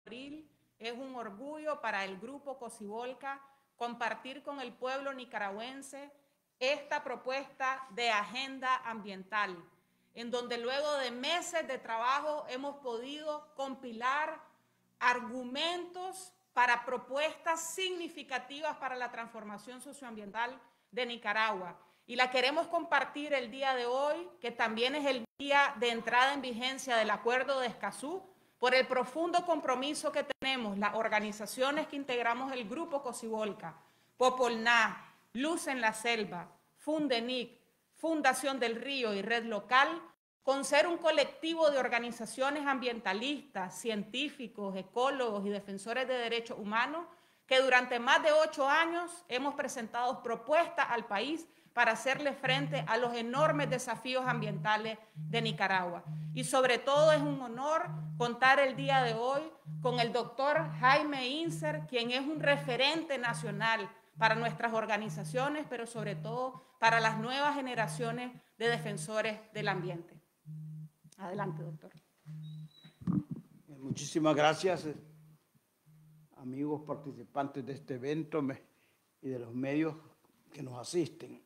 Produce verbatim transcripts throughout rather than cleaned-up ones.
abril es un orgullo para el Grupo Cocibolca compartir con el pueblo nicaragüense esta propuesta de agenda ambiental, en donde luego de meses de trabajo hemos podido compilar argumentos para propuestas significativas para la transformación socioambiental de Nicaragua. Y la queremos compartir el día de hoy, que también es el día de entrada en vigencia del Acuerdo de Escazú, por el profundo compromiso que tenemos las organizaciones que integramos el Grupo Cocibolca, Popolná, Luz en la Selva, Fundenic, Fundación del Río y Red Local, con ser un colectivo de organizaciones ambientalistas, científicos, ecólogos y defensores de derechos humanos que durante más de ocho años hemos presentado propuestas al país para hacerle frente a los enormes desafíos ambientales de Nicaragua. Y sobre todo es un honor contar el día de hoy con el doctor Jaime Inser, quien es un referente nacional para nuestras organizaciones, pero sobre todo para las nuevas generaciones de defensores del ambiente. Adelante, doctor. Muchísimas gracias, amigos participantes de este evento y de los medios que nos asisten.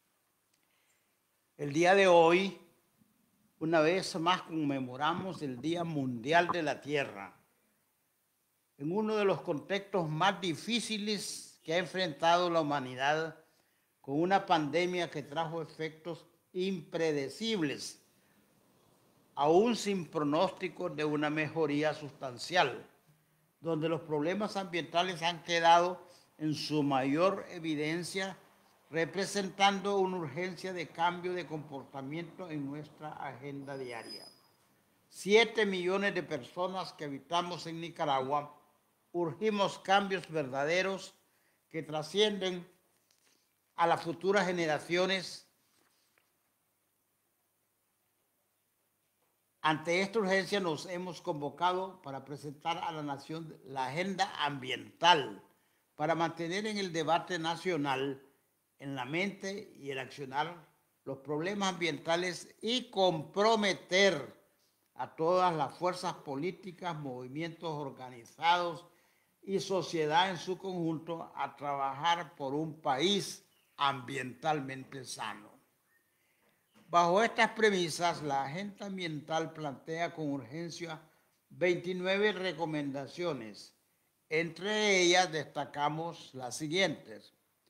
El día de hoy, una vez más, conmemoramos el Día Mundial de la Tierra, en uno de los contextos más difíciles que ha enfrentado la humanidad, con una pandemia que trajo efectos impredecibles, aún sin pronóstico de una mejoría sustancial, donde los problemas ambientales han quedado en su mayor evidencia, representando una urgencia de cambio de comportamiento en nuestra agenda diaria. Siete millones de personas que habitamos en Nicaragua urgimos cambios verdaderos que trascienden a las futuras generaciones. Ante esta urgencia nos hemos convocado para presentar a la nación la agenda ambiental, para mantener en el debate nacional, en la mente y el accionar los problemas ambientales y comprometer a todas las fuerzas políticas, movimientos organizados y sociedad en su conjunto a trabajar por un país ambientalmente sano. Bajo estas premisas, la agenda ambiental plantea con urgencia veintinueve recomendaciones. Entre ellas destacamos las siguientes.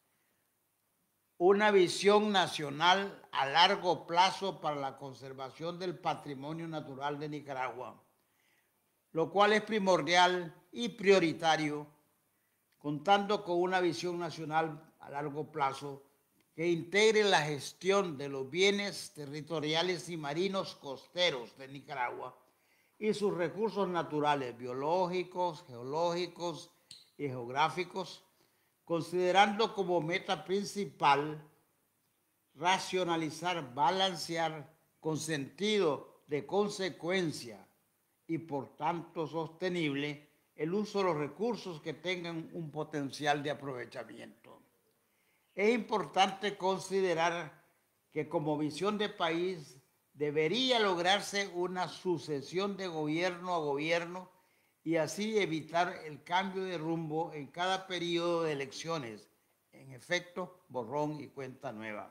Una visión nacional a largo plazo para la conservación del patrimonio natural de Nicaragua, lo cual es primordial y prioritario, contando con una visión nacional a largo plazo que integre la gestión de los bienes territoriales y marinos costeros de Nicaragua y sus recursos naturales, biológicos, geológicos y geográficos, considerando como meta principal racionalizar, balancear con sentido de consecuencia y por tanto sostenible el uso de los recursos que tengan un potencial de aprovechamiento. Es importante considerar que como visión de país debería lograrse una sucesión de gobierno a gobierno y así evitar el cambio de rumbo en cada periodo de elecciones. En efecto, borrón y cuenta nueva.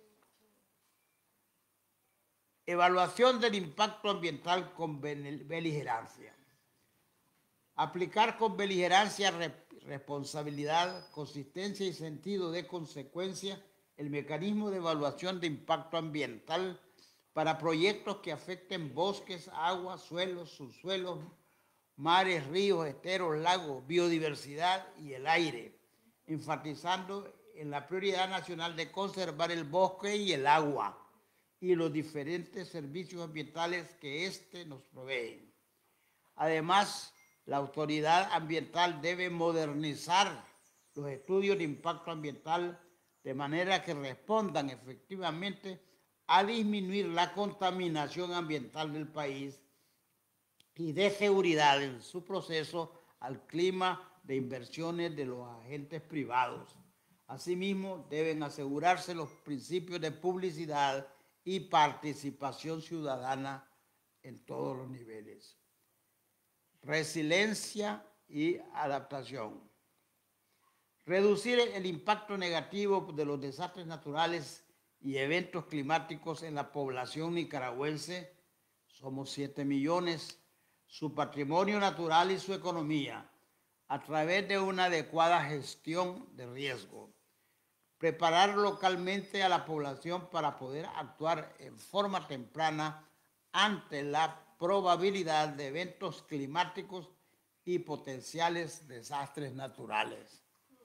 Evaluación del impacto ambiental con beligerancia. Aplicar con beligerancia, responsabilidad, consistencia y sentido de consecuencia el mecanismo de evaluación de impacto ambiental para proyectos que afecten bosques, aguas, suelos, subsuelos, mares, ríos, esteros, lagos, biodiversidad y el aire, enfatizando en la prioridad nacional de conservar el bosque y el agua y los diferentes servicios ambientales que éste nos provee. Además, la autoridad ambiental debe modernizar los estudios de impacto ambiental de manera que respondan efectivamente a disminuir la contaminación ambiental del país y de seguridad en su proceso al clima de inversiones de los agentes privados. Asimismo, deben asegurarse los principios de publicidad y participación ciudadana en todos los niveles. resiliencia y adaptación. Reducir el impacto negativo de los desastres naturales y eventos climáticos en la población nicaragüense, somos siete millones, su patrimonio natural y su economía, a través de una adecuada gestión de riesgo. Preparar localmente a la población para poder actuar en forma temprana ante la probabilidad de eventos climáticos y potenciales desastres naturales.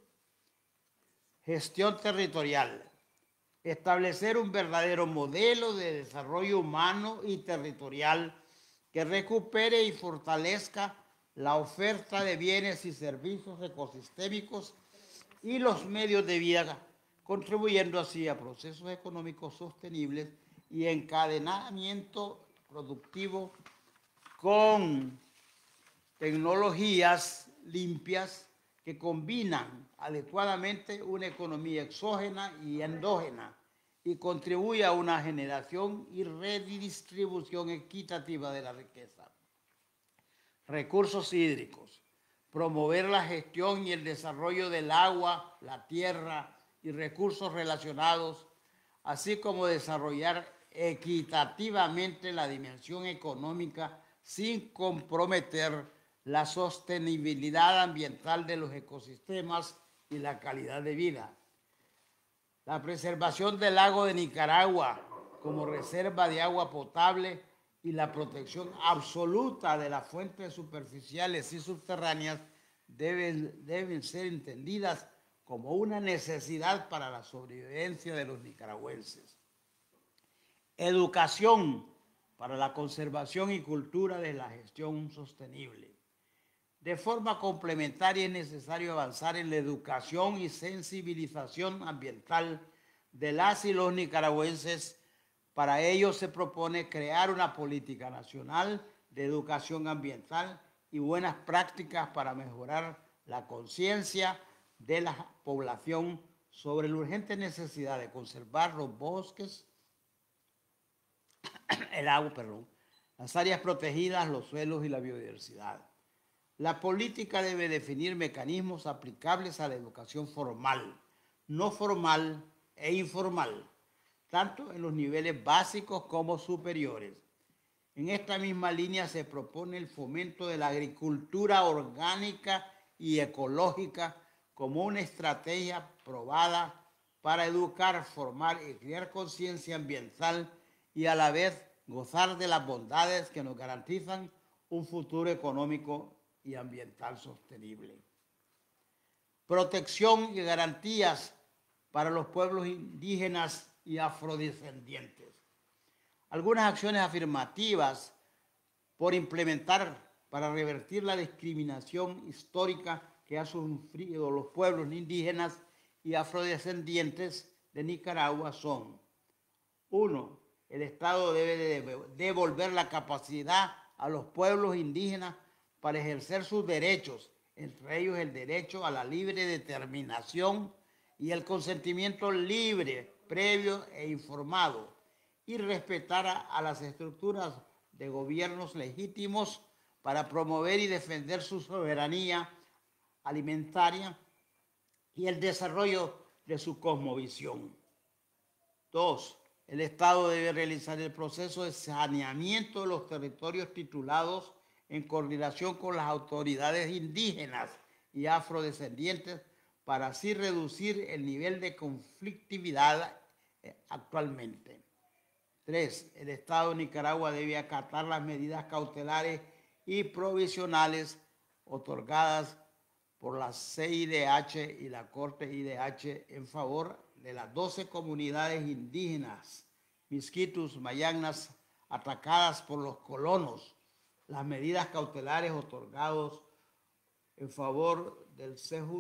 Gestión territorial. Establecer un verdadero modelo de desarrollo humano y territorial que recupere y fortalezca la oferta de bienes y servicios ecosistémicos y los medios de vida, contribuyendo así a procesos económicos sostenibles y encadenamiento productivo con tecnologías limpias que combinan adecuadamente una economía exógena y endógena y contribuye a una generación y redistribución equitativa de la riqueza. Recursos hídricos. Promover la gestión y el desarrollo del agua, la tierra y recursos relacionados, así como desarrollar equitativamente la dimensión económica sin comprometer la sostenibilidad ambiental de los ecosistemas y la calidad de vida. La preservación del lago de Nicaragua como reserva de agua potable y la protección absoluta de las fuentes superficiales y subterráneas deben, deben ser entendidas como una necesidad para la sobrevivencia de los nicaragüenses. Educación para la conservación y cultura de la gestión sostenible. De forma complementaria es necesario avanzar en la educación y sensibilización ambiental de las y los nicaragüenses. Para ello se propone crear una política nacional de educación ambiental y buenas prácticas para mejorar la conciencia de la población sobre la urgente necesidad de conservar los bosques, el agua, perdón, las áreas protegidas, los suelos y la biodiversidad. La política debe definir mecanismos aplicables a la educación formal, no formal e informal, tanto en los niveles básicos como superiores. En esta misma línea se propone el fomento de la agricultura orgánica y ecológica como una estrategia probada para educar, formar y crear conciencia ambiental y a la vez gozar de las bondades que nos garantizan un futuro económico y ambiental sostenible. Protección y garantías para los pueblos indígenas y afrodescendientes. Algunas acciones afirmativas por implementar para revertir la discriminación histórica que han sufrido los pueblos indígenas y afrodescendientes de Nicaragua son: uno, el Estado debe devolver la capacidad a los pueblos indígenas para ejercer sus derechos, entre ellos el derecho a la libre determinación y el consentimiento libre, previo e informado, y respetar a, a las estructuras de gobiernos legítimos para promover y defender su soberanía alimentaria y el desarrollo de su cosmovisión. Dos, el Estado debe realizar el proceso de saneamiento de los territorios titulados en coordinación con las autoridades indígenas y afrodescendientes para así reducir el nivel de conflictividad actualmente. Tres, el Estado de Nicaragua debe acatar las medidas cautelares y provisionales otorgadas por la C I D H y la Corte I D H en favor de las doce comunidades indígenas, misquitus, mayagnas, atacadas por los colonos. Las medidas cautelares otorgadas en favor del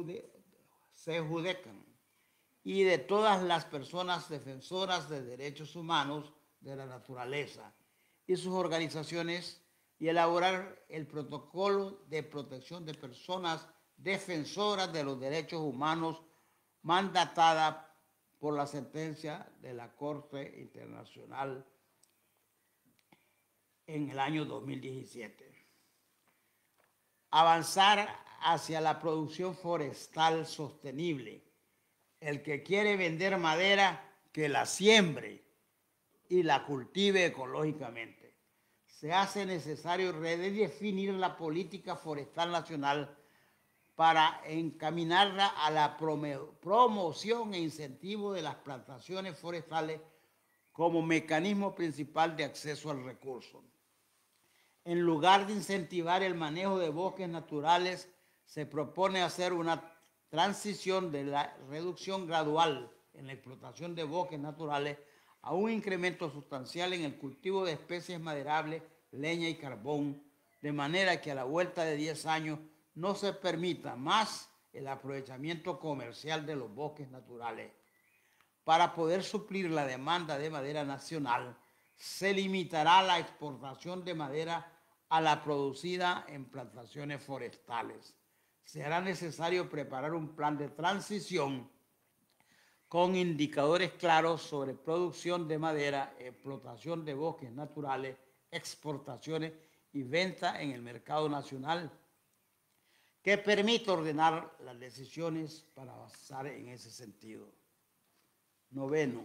CEJUDECAN y de todas las personas defensoras de derechos humanos de la naturaleza y sus organizaciones, y elaborar el protocolo de protección de personas defensoras de los derechos humanos mandatada por la sentencia de la Corte Internacional en el año dos mil diecisiete. avanzar hacia la producción forestal sostenible. El que quiere vender madera, que la siembre y la cultive ecológicamente. Se hace necesario redefinir la política forestal nacional para encaminarla a la promoción e incentivo de las plantaciones forestales como mecanismo principal de acceso al recurso. En lugar de incentivar el manejo de bosques naturales, se propone hacer una transición de la reducción gradual en la explotación de bosques naturales a un incremento sustancial en el cultivo de especies maderables, leña y carbón, de manera que a la vuelta de diez años no se permita más el aprovechamiento comercial de los bosques naturales. Para poder suplir la demanda de madera nacional, se limitará la exportación de madera a la producida en plantaciones forestales. Será necesario preparar un plan de transición con indicadores claros sobre producción de madera, explotación de bosques naturales, exportaciones y venta en el mercado nacional, que permita ordenar las decisiones para avanzar en ese sentido. Noveno,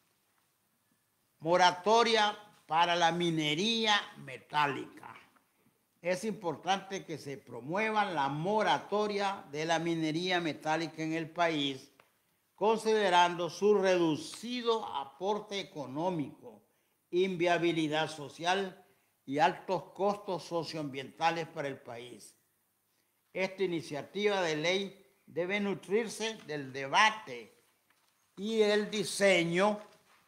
moratoria para la minería metálica. Es importante que se promueva la moratoria de la minería metálica en el país, considerando su reducido aporte económico, inviabilidad social y altos costos socioambientales para el país. Esta iniciativa de ley debe nutrirse del debate y el diseño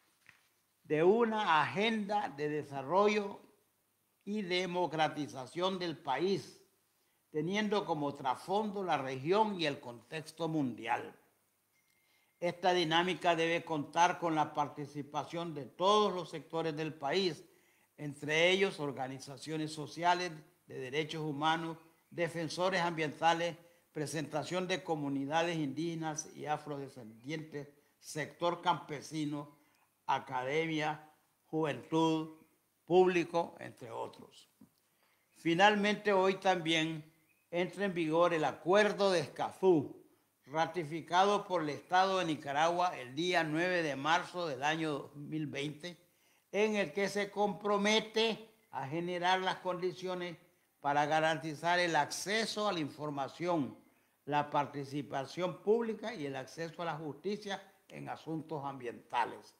de una agenda de desarrollo y democratización del país, teniendo como trasfondo la región y el contexto mundial. Esta dinámica debe contar con la participación de todos los sectores del país, entre ellos organizaciones sociales de derechos humanos, defensores ambientales, presentación de comunidades indígenas y afrodescendientes, sector campesino, academia, juventud, público, entre otros. Finalmente, hoy también entra en vigor el Acuerdo de Escazú, ratificado por el Estado de Nicaragua el día nueve de marzo del año dos mil veinte, en el que se compromete a generar las condiciones para garantizar el acceso a la información, la participación pública y el acceso a la justicia en asuntos ambientales.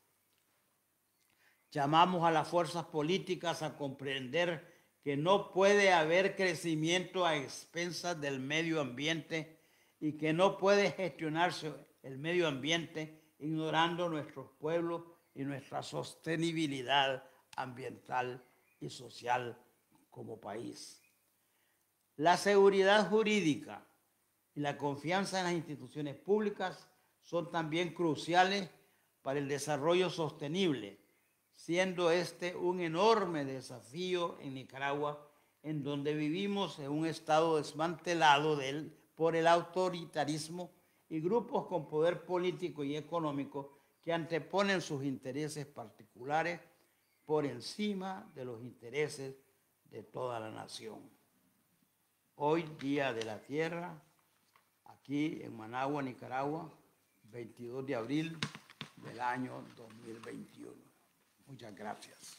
Llamamos a las fuerzas políticas a comprender que no puede haber crecimiento a expensas del medio ambiente y que no puede gestionarse el medio ambiente ignorando nuestros pueblos y nuestra sostenibilidad ambiental y social como país. La seguridad jurídica y la confianza en las instituciones públicas son también cruciales para el desarrollo sostenible, siendo este un enorme desafío en Nicaragua, en donde vivimos en un estado desmantelado del, por el autoritarismo y grupos con poder político y económico que anteponen sus intereses particulares por encima de los intereses de toda la nación. Hoy, Día de la Tierra, aquí en Managua, Nicaragua, veintidós de abril del año dos mil veintiuno. Muchas gracias.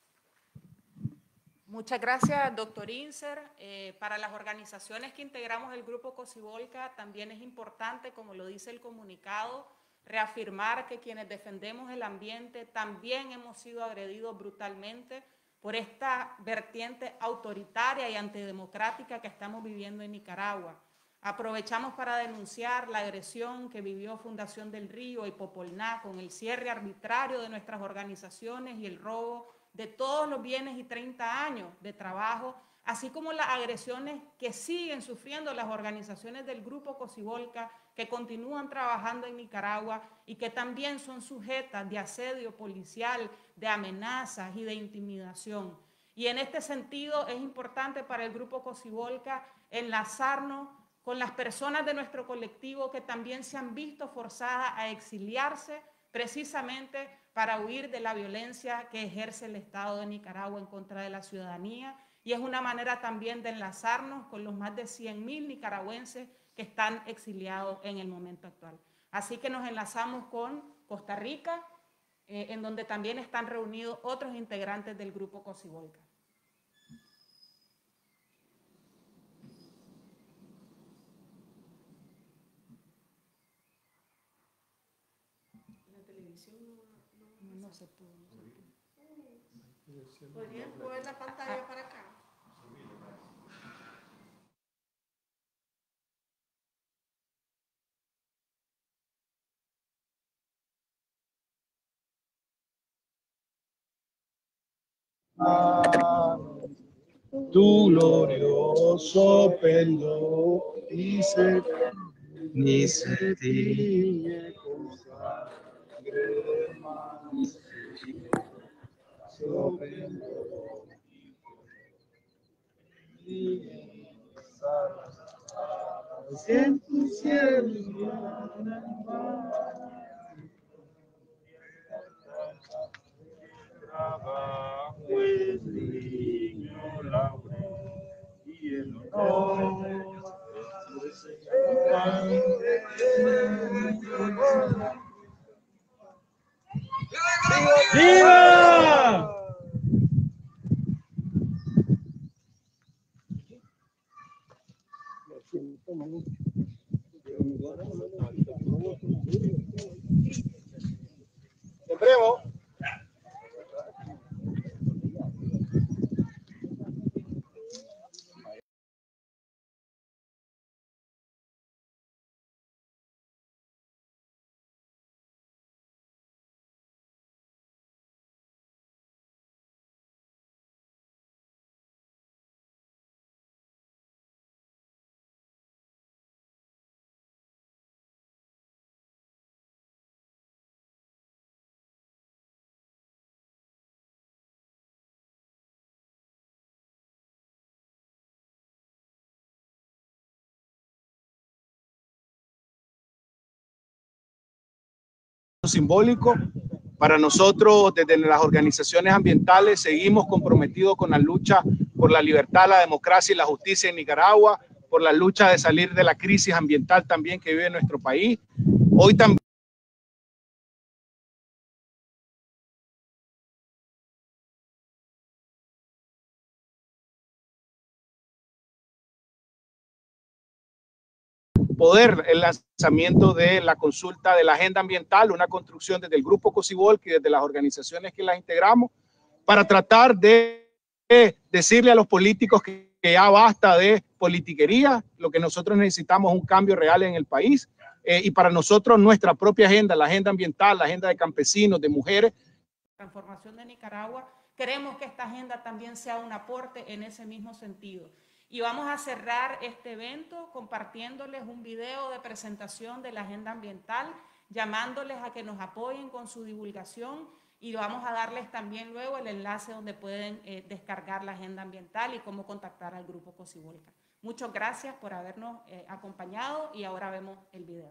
Muchas gracias, doctor Inser. Eh, para las organizaciones que integramos el Grupo Cocibolca, también es importante, como lo dice el comunicado, reafirmar que quienes defendemos el ambiente también hemos sido agredidos brutalmente por esta vertiente autoritaria y antidemocrática que estamos viviendo en Nicaragua. Aprovechamos para denunciar la agresión que vivió Fundación del Río y Popolná con el cierre arbitrario de nuestras organizaciones y el robo de todos los bienes y treinta años de trabajo, así como las agresiones que siguen sufriendo las organizaciones del Grupo Cocibolca que continúan trabajando en Nicaragua y que también son sujetas de asedio policial, de amenazas y de intimidación. Y en este sentido es importante para el Grupo Cocibolca enlazarnos con las personas de nuestro colectivo que también se han visto forzadas a exiliarse precisamente para huir de la violencia que ejerce el Estado de Nicaragua en contra de la ciudadanía y es una manera también de enlazarnos con los más de cien mil nicaragüenses que están exiliados en el momento actual. Así que nos enlazamos con Costa Rica, eh, en donde también están reunidos otros integrantes del grupo Cocibolca. La televisión no, no, no se pudo. No se pudo. ¿Podrían mover la pantalla para acá? Tu glorioso perdón y se ni se tiñe con sangre más. En tu cielo trabajo el niño laurel y el honor ¡viva! Supremo. Simbólico. Para nosotros, desde las organizaciones ambientales, seguimos comprometidos con la lucha por la libertad, la democracia y la justicia en Nicaragua, por la lucha de salir de la crisis ambiental también que vive nuestro país. Hoy también poder el lanzamiento de la consulta de la agenda ambiental, una construcción desde el Grupo Cocibolca y desde las organizaciones que las integramos, para tratar de decirle a los políticos que, que ya basta de politiquería, lo que nosotros necesitamos es un cambio real en el país, eh, y para nosotros nuestra propia agenda, la agenda ambiental, la agenda de campesinos, de mujeres. Transformación de Nicaragua, queremos que esta agenda también sea un aporte en ese mismo sentido. Y vamos a cerrar este evento compartiéndoles un video de presentación de la agenda ambiental, llamándoles a que nos apoyen con su divulgación, y vamos a darles también luego el enlace donde pueden eh, descargar la agenda ambiental y cómo contactar al Grupo Cocibolca. Muchas gracias por habernos eh, acompañado y ahora vemos el video.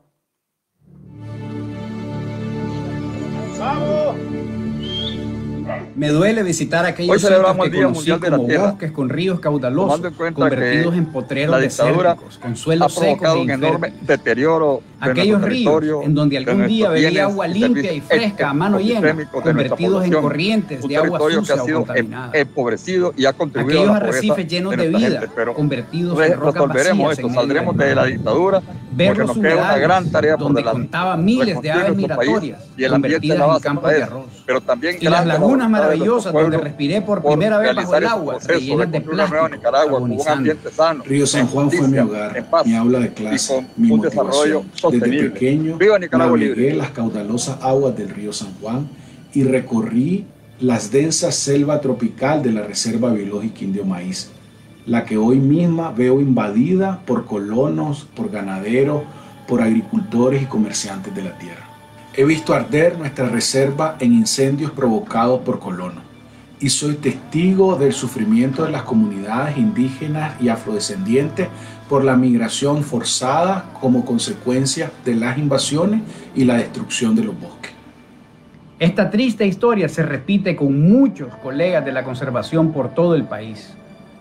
¡Vamos! Me duele visitar aquellos sitios que conocí como bosques con ríos caudalosos convertidos en potreros desérticos, con suelos secos e infértiles. Deterioro aquellos ríos en donde algún día bebía agua limpia y fresca a mano llena, convertidos en corrientes de agua sucia o contaminada. Empobrecido y ha contribuido aquellos arrecifes llenos de vida, convertidos en rocas vacías en saldremos de la dictadura. Ver los humedales donde contaban miles de aves migratorias convertidas en campos de arroz. Pero también y las lagunas maravillosas donde respiré por primera vez bajo el agua, rellenas de plástico, agonizando. Río San Juan fue mi hogar, mi aula de clase, mi motivación. Desde pequeño navegué las caudalosas aguas del río San Juan y recorrí las densas selvas tropical de la Reserva Biológica Indio Maíz, la que hoy misma veo invadida por colonos, por ganaderos, por agricultores y comerciantes de la tierra. He visto arder nuestra reserva en incendios provocados por colonos y soy testigo del sufrimiento de las comunidades indígenas y afrodescendientes por la migración forzada como consecuencia de las invasiones y la destrucción de los bosques. Esta triste historia se repite con muchos colegas de la conservación por todo el país.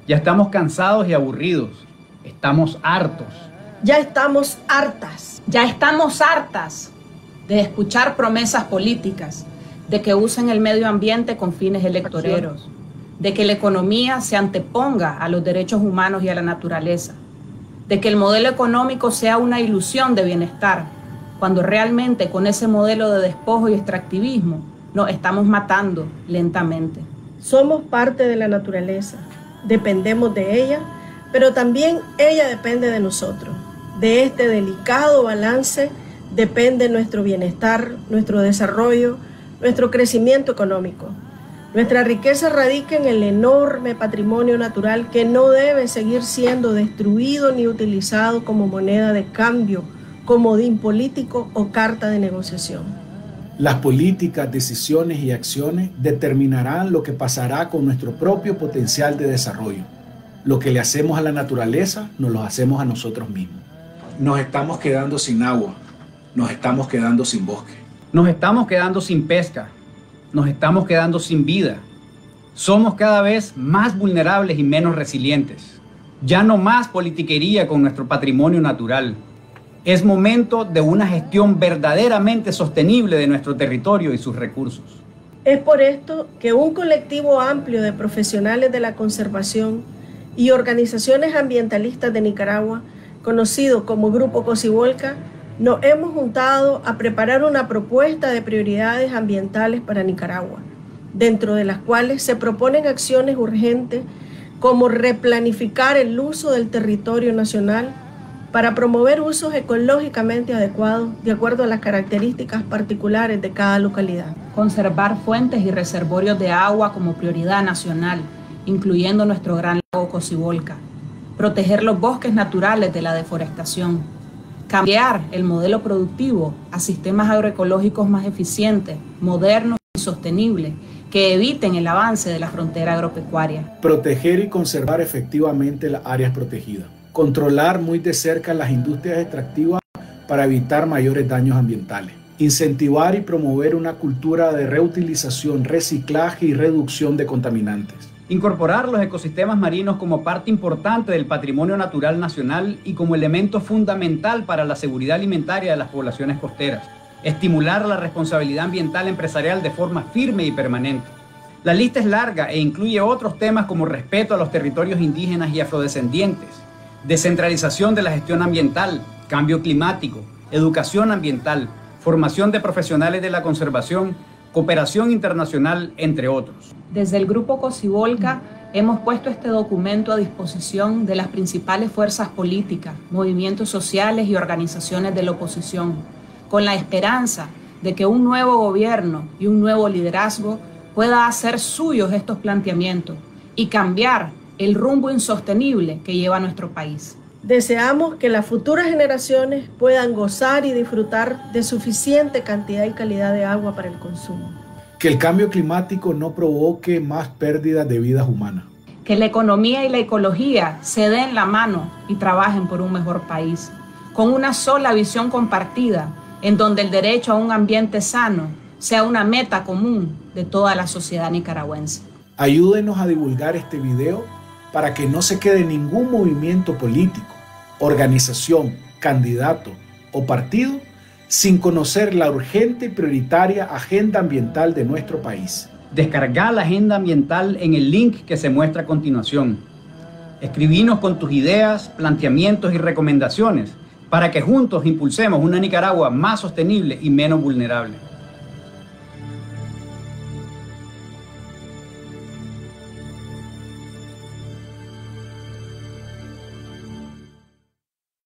Ya estamos cansados y aburridos. Estamos hartos. Ya estamos hartas. Ya estamos hartas de escuchar promesas políticas, de que usen el medio ambiente con fines electoreros, de que la economía se anteponga a los derechos humanos y a la naturaleza, de que el modelo económico sea una ilusión de bienestar, cuando realmente con ese modelo de despojo y extractivismo nos estamos matando lentamente. Somos parte de la naturaleza, dependemos de ella, pero también ella depende de nosotros. De este delicado balance depende nuestro bienestar, nuestro desarrollo, nuestro crecimiento económico. Nuestra riqueza radica en el enorme patrimonio natural que no debe seguir siendo destruido ni utilizado como moneda de cambio, comodín político o carta de negociación. Las políticas, decisiones y acciones determinarán lo que pasará con nuestro propio potencial de desarrollo. Lo que le hacemos a la naturaleza, nos lo hacemos a nosotros mismos. Nos estamos quedando sin agua, nos estamos quedando sin bosque. Nos estamos quedando sin pesca, nos estamos quedando sin vida. Somos cada vez más vulnerables y menos resilientes. Ya no más politiquería con nuestro patrimonio natural. Es momento de una gestión verdaderamente sostenible de nuestro territorio y sus recursos. Es por esto que un colectivo amplio de profesionales de la conservación y organizaciones ambientalistas de Nicaragua, conocido como Grupo Cocibolca, nos hemos juntado a preparar una propuesta de prioridades ambientales para Nicaragua, dentro de las cuales se proponen acciones urgentes como replanificar el uso del territorio nacional para promover usos ecológicamente adecuados de acuerdo a las características particulares de cada localidad. Conservar fuentes y reservorios de agua como prioridad nacional, incluyendo nuestro gran lago Cocibolca. Proteger los bosques naturales de la deforestación. Cambiar el modelo productivo a sistemas agroecológicos más eficientes, modernos y sostenibles, que eviten el avance de la frontera agropecuaria. Proteger y conservar efectivamente las áreas protegidas. Controlar muy de cerca las industrias extractivas para evitar mayores daños ambientales. Incentivar y promover una cultura de reutilización, reciclaje y reducción de contaminantes. Incorporar los ecosistemas marinos como parte importante del patrimonio natural nacional y como elemento fundamental para la seguridad alimentaria de las poblaciones costeras. Estimular la responsabilidad ambiental empresarial de forma firme y permanente. La lista es larga e incluye otros temas como respeto a los territorios indígenas y afrodescendientes, descentralización de la gestión ambiental, cambio climático, educación ambiental, formación de profesionales de la conservación, cooperación internacional, entre otros. Desde el Grupo Cocibolca hemos puesto este documento a disposición de las principales fuerzas políticas, movimientos sociales y organizaciones de la oposición, con la esperanza de que un nuevo gobierno y un nuevo liderazgo pueda hacer suyos estos planteamientos y cambiar el rumbo insostenible que lleva nuestro país. Deseamos que las futuras generaciones puedan gozar y disfrutar de suficiente cantidad y calidad de agua para el consumo. Que el cambio climático no provoque más pérdidas de vidas humanas. Que la economía y la ecología se den la mano y trabajen por un mejor país, con una sola visión compartida, en donde el derecho a un ambiente sano sea una meta común de toda la sociedad nicaragüense. Ayúdenos a divulgar este video para que no se quede ningún movimiento político, organización, candidato o partido sin conocer la urgente y prioritaria agenda ambiental de nuestro país. Descargar la agenda ambiental en el link que se muestra a continuación. Escribinos con tus ideas, planteamientos y recomendaciones para que juntos impulsemos una Nicaragua más sostenible y menos vulnerable.